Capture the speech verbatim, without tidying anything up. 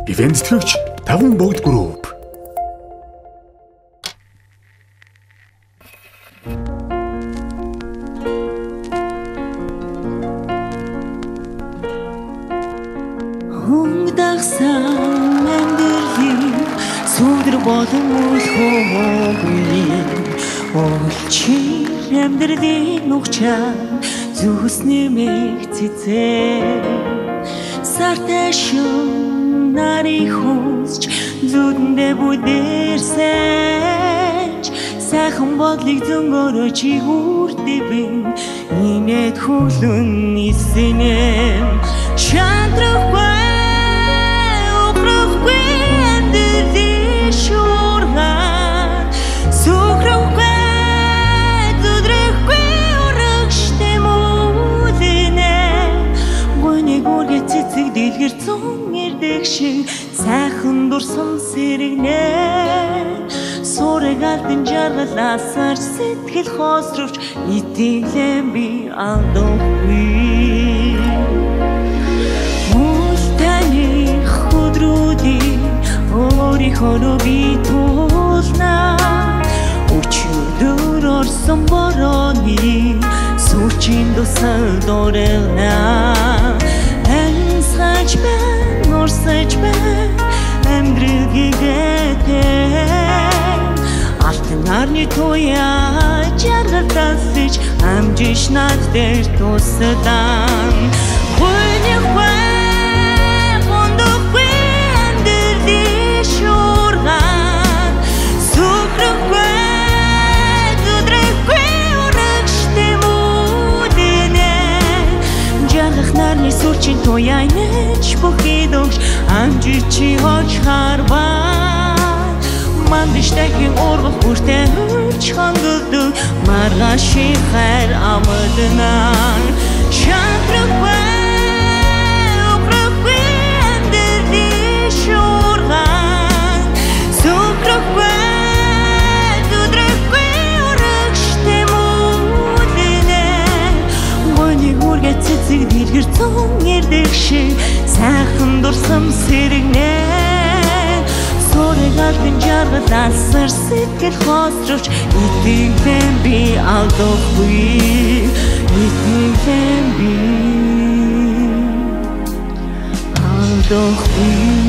Ивент тэтгэгч таван богд групп. Хунгдагсан амьдралын сүдэр болон үл хоогүй олчи амьдралын угчаа зүсний мэг цэцээ сартай шум нари хүсч зүдэндээ бүдэрсэж сайхан бодлыг зөнгөөрөө чи хүрдэвэн инээд хүлэн нисэнэм шантрахгүй дэлгэр зун ирдэг шиг сайхан дурсам сэрэгнэ сураг алтан жаргаласаар сэтгэл хоосрвч итгэлэн би алдахгүй мултаны хөдрүүдийг өөрийнхөө би туулна өчигдөр орсон борооны сүүчийн дусал дургана Сач бэн, нор сач бэн, амьдрыгигэтэй Алтан нарны туя, жаргалтасыч, амжиш над дээр тусадан Хүнэх бэн, мондох бэн, дэрди шуурган Сүхрэх бэн, зүдрэх бэн, урагштэй мүүдэнэ Жаргах нарны сүрчин туяйнэ Бүхий догш амжи чи хоч харбан Мандиштахийн ургах бүртээ хурч хангылдаг Маргаши хайр амаднан Шантрах бай, уграх бай Амдэрди шуурган Сүхрах бай, зүдрах бай Урагштэй мүүдэнэ Гойныг үргэ цэцэг дэлгэр зун ирдэг шиг Сайхан дурсам сэрэгнэ Сураг алтан жаргаласаар сэтгэл хоосрвч итгэлэн би алдахгүй итгэлэн би алдахгүй